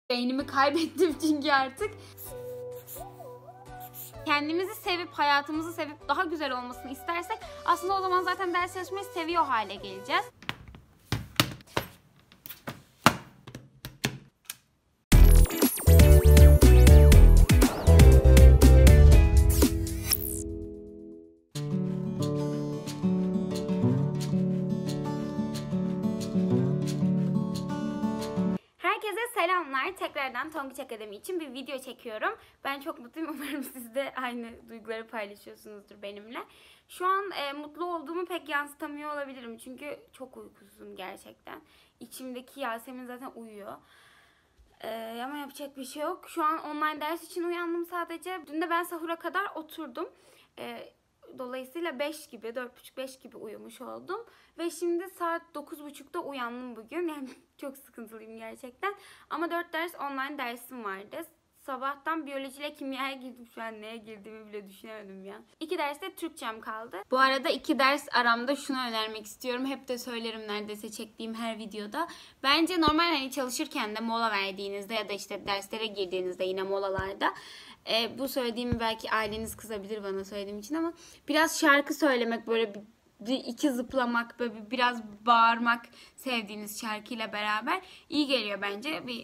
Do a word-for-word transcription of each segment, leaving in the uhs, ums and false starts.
Beynimi kaybettim çünkü artık. Kendimizi sevip, hayatımızı sevip daha güzel olmasını istersek aslında o zaman zaten ders çalışmayı seviyor hale geleceğiz. Herkese selamlar. Tekrardan Tonguç Akademi için bir video çekiyorum. Ben çok mutluyum. Umarım siz de aynı duyguları paylaşıyorsunuzdur benimle. Şu an e, mutlu olduğumu pek yansıtamıyor olabilirim. Çünkü çok uykusuzum gerçekten. İçimdeki Yasemin zaten uyuyor. E, ama yapacak bir şey yok. Şu an online ders için uyandım sadece. Dün de ben sahura kadar oturdum. E, Dolayısıyla beş gibi, dört buçuk beş gibi uyumuş oldum. Ve şimdi saat dokuz buçukta uyandım bugün. Yani çok sıkıntılıyım gerçekten. Ama dört ders online dersim vardı. Sabahtan biyolojiyle kimyaya girdim. Şu an neye girdiğimi bile düşünemedim ya. İki derste Türkçem kaldı. Bu arada iki ders aramda şunu önermek istiyorum. Hep de söylerim neredeyse çektiğim her videoda. Bence normal hani çalışırken de mola verdiğinizde ya da işte derslere girdiğinizde yine molalarda e, bu söylediğimi belki aileniz kızabilir bana söylediğim için ama biraz şarkı söylemek, böyle bir, bir iki zıplamak, böyle bir, biraz bağırmak sevdiğiniz şarkıyla beraber iyi geliyor bence. Bir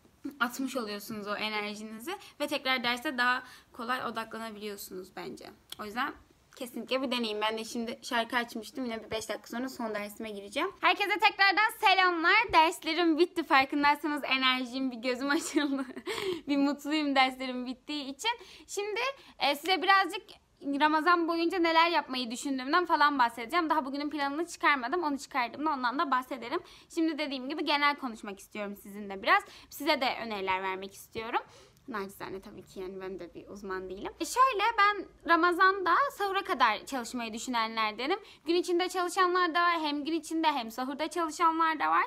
atmış oluyorsunuz o enerjinizi ve tekrar derse daha kolay odaklanabiliyorsunuz bence. O yüzden kesinlikle bir deneyin. Ben de şimdi şarkı açmıştım. Yine bir beş dakika sonra son dersime gireceğim. Herkese tekrardan selamlar. Derslerim bitti. Farkındaysanız enerjim, bir gözüm açıldı. Bir mutluyum derslerim bittiği için. Şimdi e, size birazcık Ramazan boyunca neler yapmayı düşündüğümden falan bahsedeceğim. Daha bugünün planını çıkarmadım. Onu çıkardığımda ondan da bahsederim. Şimdi dediğim gibi genel konuşmak istiyorum sizinle biraz. Size de öneriler vermek istiyorum. Nacizane tabii ki, yani ben de bir uzman değilim. E şöyle, ben Ramazan'da sahura kadar çalışmayı düşünenlerdenim. Gün içinde çalışanlar da var. Hem gün içinde hem sahurda çalışanlar da var.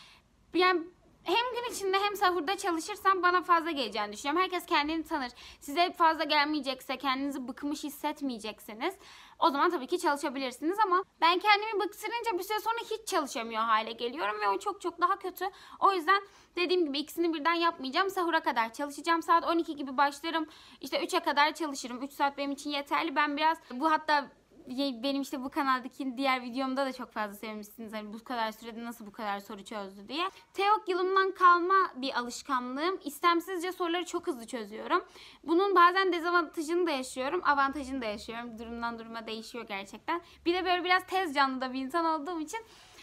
Yani hem gün içinde hem sahurda çalışırsam bana fazla geleceğini düşünüyorum. Herkes kendini tanır. Size fazla gelmeyecekse, kendinizi bıkmış hissetmeyecekseniz o zaman tabii ki çalışabilirsiniz ama ben kendimi bıktırınca bir süre sonra hiç çalışamıyor hale geliyorum ve o çok çok daha kötü. O yüzden dediğim gibi ikisini birden yapmayacağım. Sahura kadar çalışacağım. Saat on iki gibi başlarım. İşte üçe kadar çalışırım. üç saat benim için yeterli. Ben biraz bu hatta benim işte bu kanaldaki diğer videomda da çok fazla sevmişsiniz. Hani bu kadar sürede nasıl bu kadar soru çözdü diye. TEOK yılımdan kalma bir alışkanlığım. İstemsizce soruları çok hızlı çözüyorum. Bunun bazen dezavantajını da yaşıyorum, avantajını da yaşıyorum. Durumdan duruma değişiyor gerçekten. Bir de böyle biraz tez canlı da bir insan olduğum için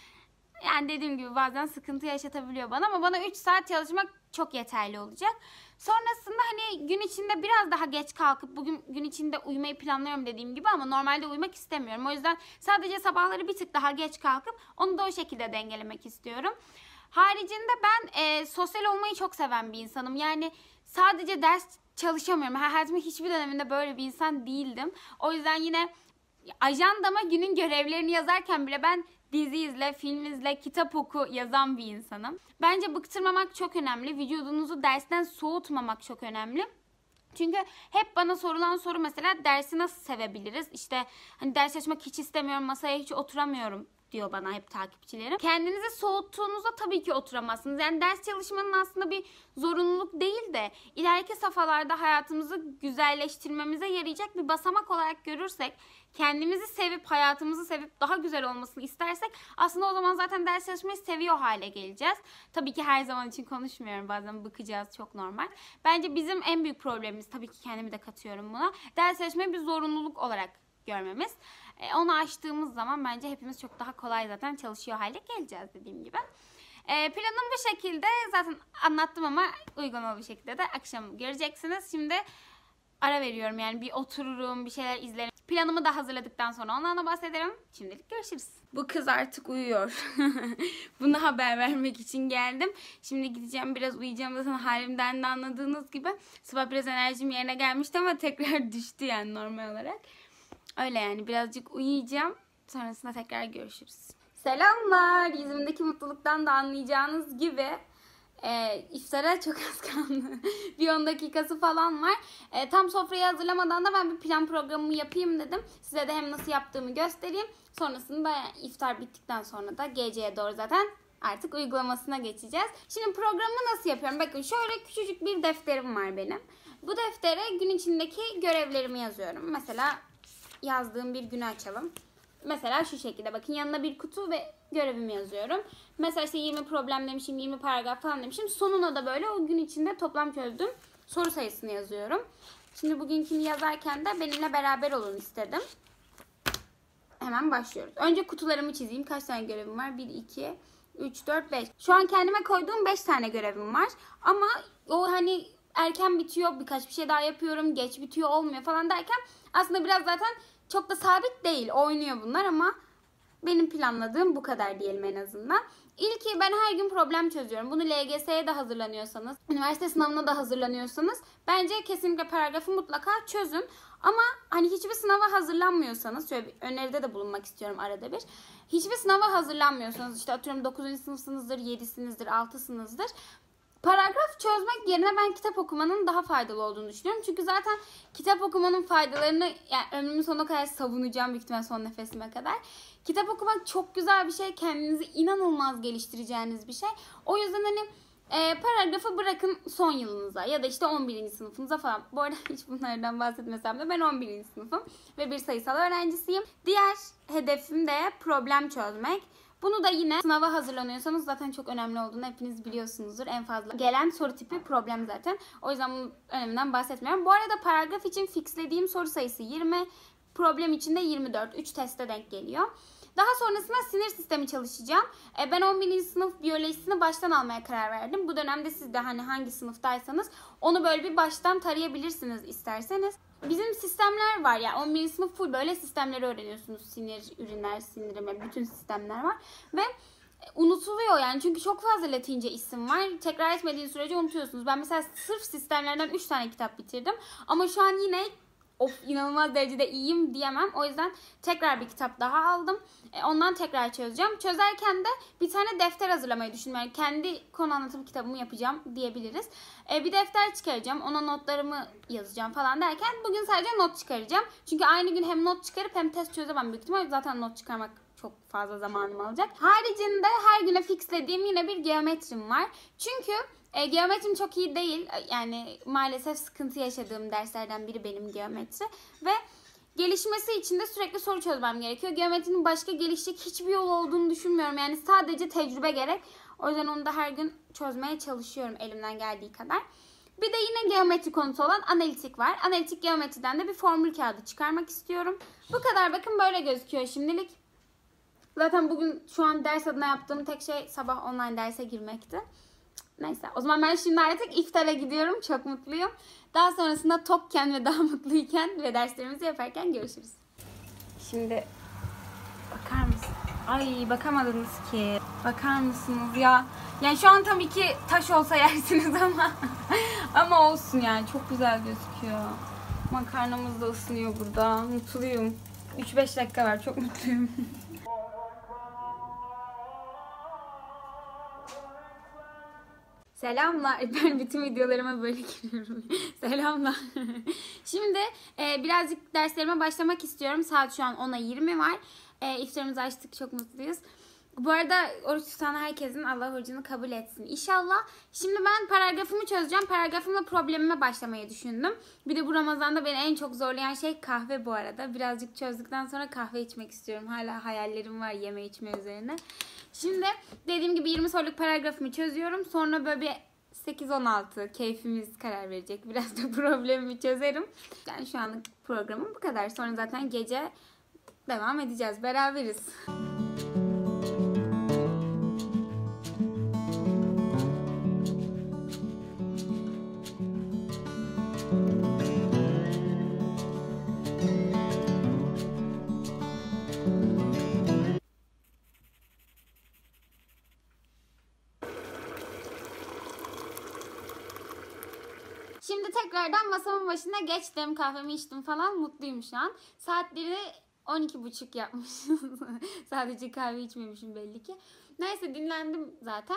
yani dediğim gibi bazen sıkıntı yaşatabiliyor bana ama bana üç saat çalışmak çok yeterli olacak. Sonrasında hani gün içinde biraz daha geç kalkıp bugün gün içinde uyumayı planlıyorum dediğim gibi ama normalde uyumak istemiyorum. O yüzden sadece sabahları bir tık daha geç kalkıp onu da o şekilde dengelemek istiyorum. Haricinde ben e, sosyal olmayı çok seven bir insanım. Yani sadece ders çalışamıyorum. Hayatımın hiçbir döneminde böyle bir insan değildim. O yüzden yine ajandama günün görevlerini yazarken bile ben dizi izle, film izle, kitap oku yazan bir insanım. Bence bıktırmamak çok önemli. Vücudunuzu dersten soğutmamak çok önemli. Çünkü hep bana sorulan soru mesela dersi nasıl sevebiliriz? İşte hani ders çalışmak hiç istemiyorum, masaya hiç oturamıyorum diyor bana hep takipçilerim. Kendinizi soğuttuğunuzda tabii ki oturamazsınız. Yani ders çalışmanın aslında bir zorunluluk değil de ileriki safhalarda hayatımızı güzelleştirmemize yarayacak bir basamak olarak görürsek, kendimizi sevip, hayatımızı sevip daha güzel olmasını istersek aslında o zaman zaten ders çalışmayı seviyor hale geleceğiz. Tabii ki her zaman için konuşmuyorum. Bazen bıkacağız, çok normal. Bence bizim en büyük problemimiz, tabii ki kendimi de katıyorum buna, ders çalışmayı bir zorunluluk olarak görmemiz. E, onu aştığımız zaman bence hepimiz çok daha kolay zaten çalışıyor hale geleceğiz dediğim gibi. E, planım bu şekilde. Zaten anlattım ama uygulamalı bir şekilde de akşam göreceksiniz. Şimdi ara veriyorum, yani bir otururum, bir şeyler izlerim. Planımı da hazırladıktan sonra ondan da bahsederim. Şimdilik görüşürüz. Bu kız artık uyuyor. Bunu haber vermek için geldim. Şimdi gideceğim, biraz uyuyacağım. Zaten halimden de anladığınız gibi. Sabah biraz enerjim yerine gelmişti ama tekrar düştü yani normal olarak. Öyle yani, birazcık uyuyacağım. Sonrasında tekrar görüşürüz. Selamlar. Yüzümdeki mutluluktan da anlayacağınız gibi e, iftara çok az kaldı. Bir on dakikası falan var. E, tam sofrayı hazırlamadan da ben bir plan programımı yapayım dedim. Size de hem nasıl yaptığımı göstereyim. Sonrasında iftar bittikten sonra da geceye doğru zaten artık uygulamasına geçeceğiz. Şimdi programı nasıl yapıyorum? Bakın şöyle küçücük bir defterim var benim. Bu deftere gün içindeki görevlerimi yazıyorum. Mesela yazdığım bir günü açalım. Mesela şu şekilde bakın, yanına bir kutu ve görevimi yazıyorum. Mesela işte yirmi problem demişim, yirmi paragraf falan demişim. Sonuna da böyle o gün içinde toplam çözdüğüm soru sayısını yazıyorum. Şimdi bugünkünü yazarken de benimle beraber olun istedim. Hemen başlıyoruz. Önce kutularımı çizeyim. Kaç tane görevim var? bir, iki, üç, dört, beş. Şu an kendime koyduğum beş tane görevim var. Ama o hani erken bitiyor, birkaç bir şey daha yapıyorum, geç bitiyor, olmuyor falan derken aslında biraz zaten çok da sabit değil. Oynuyor bunlar ama benim planladığım bu kadar diyelim en azından. İlki, ben her gün problem çözüyorum. Bunu L G S'ye de hazırlanıyorsanız, üniversite sınavına da hazırlanıyorsanız bence kesinlikle paragrafı mutlaka çözün. Ama hani hiçbir sınava hazırlanmıyorsanız, şöyle bir öneride de bulunmak istiyorum arada bir. Hiçbir sınava hazırlanmıyorsanız, işte atıyorum dokuzuncu sınıfsınızdır, yedisinizdir, altısınızdır. Paragraf çözmek yerine ben kitap okumanın daha faydalı olduğunu düşünüyorum. Çünkü zaten kitap okumanın faydalarını yani ömrümün sonuna kadar savunacağım, büyük ihtimalle son nefesime kadar. Kitap okumak çok güzel bir şey. Kendinizi inanılmaz geliştireceğiniz bir şey. O yüzden hani e, paragrafı bırakın son yılınıza ya da işte on birinci sınıfınıza falan. Bu arada hiç bunlardan bahsetmesem de ben on birinci sınıfım ve bir sayısal öğrencisiyim. Diğer hedefim de problem çözmek. Bunu da yine sınava hazırlanıyorsanız zaten çok önemli olduğunu hepiniz biliyorsunuzdur. En fazla gelen soru tipi problem zaten. O yüzden bunun öneminden bahsetmiyorum. Bu arada paragraf için fixlediğim soru sayısı yirmi. Problem için de yirmi dört. üç teste denk geliyor. Daha sonrasında sinir sistemi çalışacağım. E, ben on birinci sınıf biyolojisini baştan almaya karar verdim. Bu dönemde siz de hani hangi sınıftaysanız onu böyle bir baştan tarayabilirsiniz isterseniz. Bizim sistemler var ya, yani on birinci sınıf full böyle sistemleri öğreniyorsunuz. Sinir, üriner, sindirime, bütün sistemler var. Ve unutuluyor yani, çünkü çok fazla Latince isim var. Tekrar etmediğiniz sürece unutuyorsunuz. Ben mesela sırf sistemlerden üç tane kitap bitirdim. Ama şu an yine of inanılmaz derecede iyiyim diyemem. O yüzden tekrar bir kitap daha aldım. E, ondan tekrar çözeceğim. Çözerken de bir tane defter hazırlamayı düşünüyorum. Yani kendi konu anlatım kitabımı yapacağım diyebiliriz. E, bir defter çıkaracağım. Ona notlarımı yazacağım falan derken bugün sadece not çıkaracağım. Çünkü aynı gün hem not çıkarıp hem test çözemem büyük ihtimalle. Zaten not çıkarmak çok fazla zamanım alacak. Haricinde her güne fixlediğim yine bir geometrim var. Çünkü E, geometrim çok iyi değil. Yani maalesef sıkıntı yaşadığım derslerden biri benim geometri. Ve gelişmesi için de sürekli soru çözmem gerekiyor. Geometrinin başka gelişecek hiçbir yol olduğunu düşünmüyorum. Yani sadece tecrübe gerek. O yüzden onu da her gün çözmeye çalışıyorum elimden geldiği kadar. Bir de yine geometri konusu olan analitik var. Analitik geometriden de bir formül kağıdı çıkarmak istiyorum. Bu kadar, bakın böyle gözüküyor şimdilik. Zaten bugün şu an ders adına yaptığım tek şey sabah online derse girmekti. Neyse, o zaman ben şimdi artık iftara gidiyorum. Çok mutluyum. Daha sonrasında tokken ve daha mutluyken ve derslerimizi yaparken görüşürüz. Şimdi bakar mısın? Ay bakamadınız ki. Bakar mısınız ya? Yani şu an tabii ki taş olsa yersiniz ama ama olsun yani, çok güzel gözüküyor. Makarnamız da ısınıyor burada. Mutluyum. üç beş dakika var, çok mutluyum. Selamlar. Ben bütün videolarıma böyle giriyorum. Selamlar. Şimdi e, birazcık derslerime başlamak istiyorum. Saat şu an ona yirmi var. E, iftarımızı açtık. Çok mutluyuz. Bu arada oruç tutan herkesin Allah orucunu kabul etsin İnşallah. Şimdi ben paragrafımı çözeceğim. Paragrafımla problemime başlamayı düşündüm. Bir de bu Ramazan'da beni en çok zorlayan şey kahve bu arada. Birazcık çözdükten sonra kahve içmek istiyorum. Hala hayallerim var yeme içme üzerine. Şimdi dediğim gibi yirmi soruluk paragrafımı çözüyorum. Sonra böyle bir sekiz on altı keyfimiz karar verecek. Biraz da problemimi çözerim. Yani şu anlık programım bu kadar. Sonra zaten gece devam edeceğiz. Beraberiz. Şimdi tekrardan masamın başına geçtim. Kahvemi içtim falan. Mutluyum şu an. Saatleri on iki buçuk yapmışım. Sadece kahve içmemişim belli ki. Neyse, dinlendim zaten.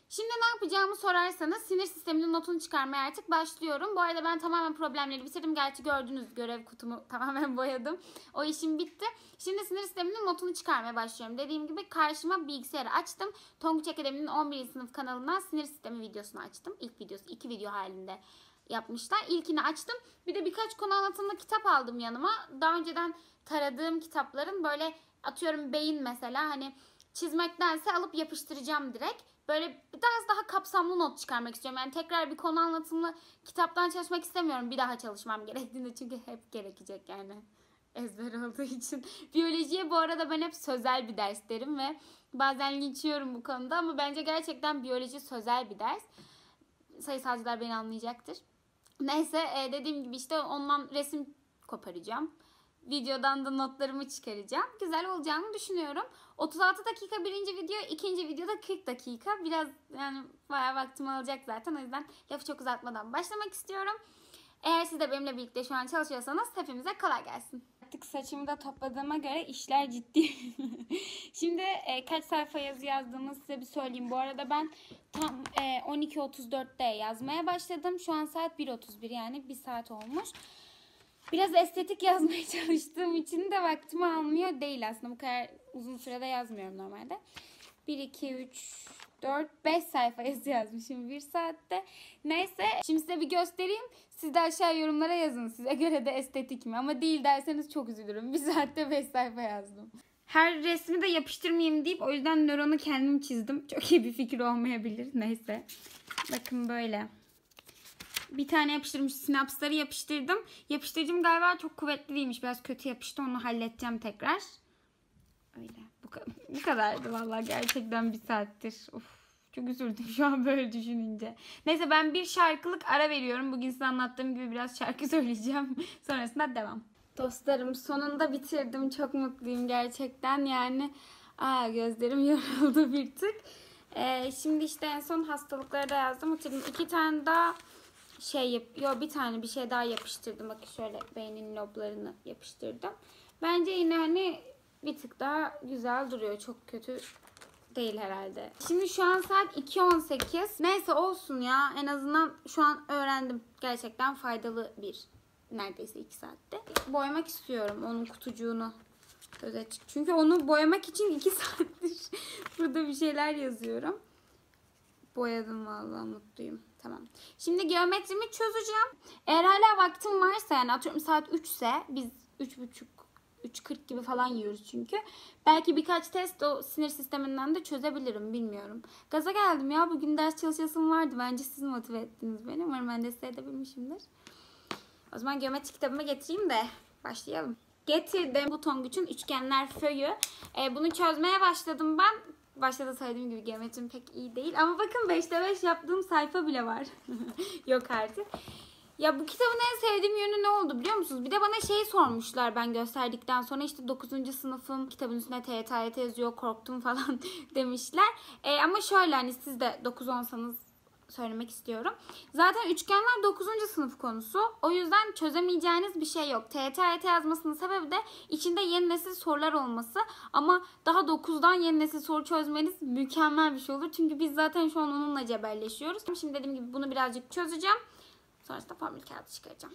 Şimdi ne yapacağımı sorarsanız sinir sisteminin notunu çıkarmaya artık başlıyorum. Bu arada ben tamamen problemleri bitirdim. Gerçi gördünüz, görev kutumu tamamen boyadım. O işim bitti. Şimdi sinir sisteminin notunu çıkarmaya başlıyorum. Dediğim gibi karşıma bilgisayarı açtım. Tonguç Akademi'nin on birinci sınıf kanalından sinir sistemi videosunu açtım. İlk videosu iki video halinde yapmışlar. İlkini açtım. Bir de birkaç konu anlatımlı kitap aldım yanıma. Daha önceden taradığım kitapların böyle atıyorum beyin mesela hani çizmektense alıp yapıştıracağım direkt. Böyle biraz daha kapsamlı not çıkarmak istiyorum. Yani tekrar bir konu anlatımlı kitaptan çalışmak istemiyorum. Bir daha çalışmam gerektiğinde çünkü hep gerekecek yani. Ezber olduğu için. Biyolojiye bu arada ben hep sözel bir ders derim ve bazen linçiyorum bu konuda ama bence gerçekten biyoloji sözel bir ders. Sayısalcılar beni anlayacaktır. Neyse dediğim gibi işte ondan resim koparacağım. Videodan da notlarımı çıkaracağım. Güzel olacağını düşünüyorum. otuz altı dakika birinci video, ikinci videoda kırk dakika. Biraz yani bayağı vaktimi alacak zaten. O yüzden lafı çok uzatmadan başlamak istiyorum. Eğer siz de benimle birlikte şu an çalışıyorsanız hepimize kolay gelsin. Artık saçımı da topladığıma göre işler ciddi. Şimdi e, kaç sayfa yazı yazdığımı size bir söyleyeyim. Bu arada ben tam e, on iki otuz dörtte yazmaya başladım. Şu an saat bir otuz bir yani bir saat olmuş. Biraz estetik yazmaya çalıştığım için de vaktimi almıyor değil aslında. Bu kadar uzun sürede yazmıyorum normalde. bir, iki, üç, dört, beş sayfa yazı yazmışım bir saatte. Neyse şimdi size bir göstereyim. Siz de aşağı yorumlara yazın. Size göre de estetik mi? Ama değil derseniz çok üzülürüm. Bir saatte beş sayfa yazdım. Her resmi de yapıştırmayayım deyip o yüzden nöronu kendim çizdim. Çok iyi bir fikir olmayabilir. Neyse. Bakın böyle. Bir tane yapıştırmış, sinapsları yapıştırdım. Yapıştırıcım galiba çok kuvvetli değilmiş. Biraz kötü yapıştı. Onu halledeceğim tekrar. Öyle. Bu, bu kadardı vallahi gerçekten bir saattir. Of, çok üzüldüm şu an böyle düşününce. Neyse ben bir şarkılık ara veriyorum. Bugün size anlattığım gibi biraz şarkı söyleyeceğim. Sonrasında devam. Dostlarım sonunda bitirdim. Çok mutluyum gerçekten. Yani aa, gözlerim yoruldu bir tık. Ee, şimdi işte en son hastalıkları da yazdım. Hatırladım. İki tane daha şey yap, yo bir tane bir şey daha yapıştırdım. Bakın şöyle beynin loblarını yapıştırdım. Bence yine hani bir tık daha güzel duruyor. Çok kötü değil herhalde. Şimdi şu an saat iki on sekiz. Neyse olsun ya. En azından şu an öğrendim. Gerçekten faydalı bir neredeyse iki saatte. Boyamak istiyorum onun kutucuğunu. Göz açık. Çünkü onu boyamak için iki saattir burada bir şeyler yazıyorum. Boyadım vallahi mutluyum. Tamam. Şimdi geometrimi çözeceğim. Eğer hala vaktim varsa yani atıyorum saat üç ise biz üç buçuk üç kırk gibi falan yiyoruz çünkü. Belki birkaç test o sinir sisteminden de çözebilirim bilmiyorum. Gaza geldim ya bugün ders çalışasım vardı. Bence siz motive ettiniz beni. Umarım ben de size edebilmişimdir. O zaman geometri kitabımı getireyim de başlayalım. Getirdim bu Tonguç'un üçgenler föyü. Ee, bunu çözmeye başladım ben. Başta da söylediğim gibi geometrim pek iyi değil. Ama bakın beşte beş yaptığım sayfa bile var. Yok artık. Ya bu kitabın en sevdiğim yönü ne oldu biliyor musunuz? Bir de bana şey sormuşlar ben gösterdikten sonra işte dokuzuncu sınıfım kitabın üstüne T Y T A Y T yazıyor korktum falan demişler. E, ama şöyle hani siz de dokuz onsanız söylemek istiyorum. Zaten üçgenler dokuzuncu sınıf konusu. O yüzden çözemeyeceğiniz bir şey yok. T Y T A Y T yazmasının sebebi de içinde yeni nesil sorular olması. Ama daha dokuzdan yeni nesil soru çözmeniz mükemmel bir şey olur. Çünkü biz zaten şu an onunla cebelleşiyoruz. Şimdi dediğim gibi bunu birazcık çözeceğim. Sonrasında formül kağıdı çıkaracağım.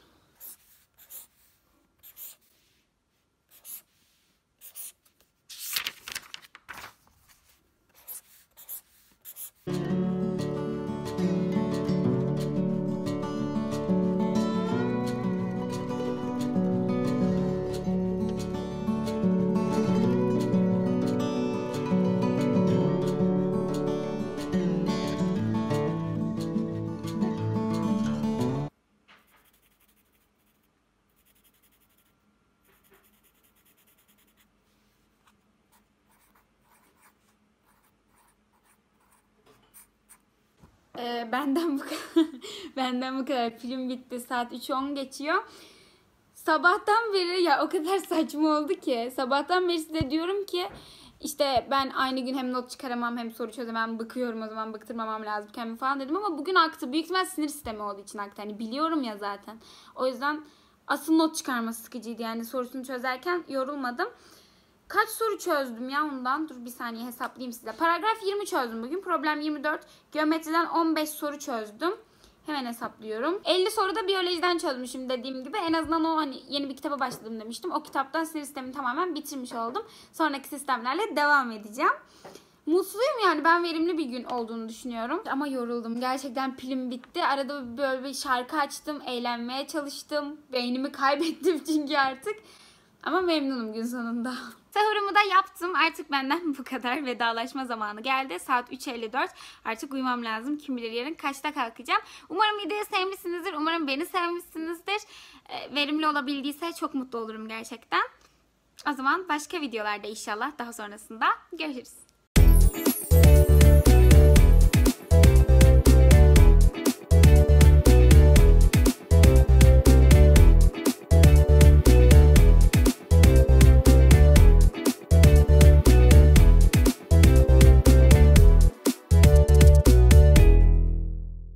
Ee, benden bu kadar. Benden bu kadar. Film bitti. Saat üç on geçiyor. Sabahtan beri ya o kadar saçma oldu ki. Sabahtan beri size diyorum ki işte ben aynı gün hem not çıkaramam hem soru çözemem. Bıkıyorum o zaman bıktırmamam lazım kendimi falan dedim. Ama bugün aktı. Büyük ihtimal sinir sistemi olduğu için aktı. Hani biliyorum ya zaten. O yüzden asıl not çıkarması sıkıcıydı. Yani sorusunu çözerken yorulmadım. Kaç soru çözdüm ya ondan? Dur bir saniye hesaplayayım size. Paragraf yirmi çözdüm bugün. Problem yirmi dört. Geometriden on beş soru çözdüm. Hemen hesaplıyorum. elli soruda biyolojiden çözmüşüm dediğim gibi. En azından o hani yeni bir kitaba başladım demiştim. O kitaptan sinir sistemini tamamen bitirmiş oldum. Sonraki sistemlerle devam edeceğim. Mutluyum yani, ben verimli bir gün olduğunu düşünüyorum. Ama yoruldum. Gerçekten pilim bitti. Arada böyle bir şarkı açtım. Eğlenmeye çalıştım. Beynimi kaybettim çünkü artık. Ama memnunum gün sonunda. Sahurumu da yaptım. Artık benden bu kadar. Vedalaşma zamanı geldi. Saat üç elli dört. Artık uyumam lazım. Kim bilir yarın kaçta kalkacağım. Umarım videoyu sevmişsinizdir. Umarım beni sevmişsinizdir. E, verimli olabildiyse çok mutlu olurum gerçekten. O zaman başka videolarda inşallah daha sonrasında görüşürüz.